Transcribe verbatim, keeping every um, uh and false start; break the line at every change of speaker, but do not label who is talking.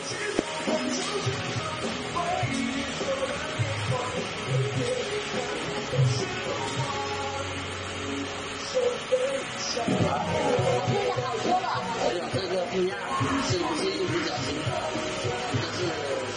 这个不一样，是不是一只脚心？就是。